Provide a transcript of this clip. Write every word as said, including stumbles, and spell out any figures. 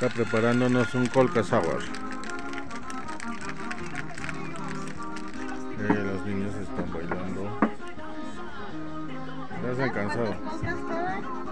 Está preparándonos un cold sour. Eh, los niños están bailando. Ya se han cansado.